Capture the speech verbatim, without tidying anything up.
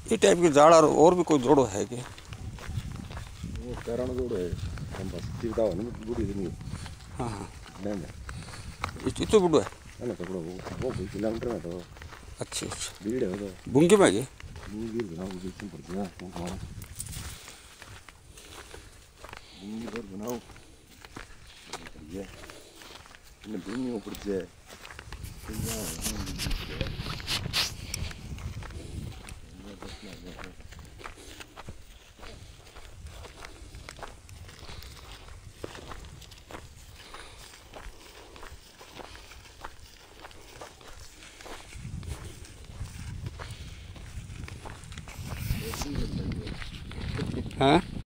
ये टाइप के जाड़ और भी कोई जोड़ो है क्या? वो कारण जोड़ो है हम बस सीधा हो नहीं बूढ़ी नहीं। हाँ हाँ नहीं नहीं ये तो बुढ़ो है ना तो वो वो कोई किलोमीटर में तो अच्छा अच्छा भीड़ है तो बुंगे में गए मूंगी बनाओ बीच में पड़ गया मूंगी पर बनाओ ये इन भूमि ऊपर जाए हाँ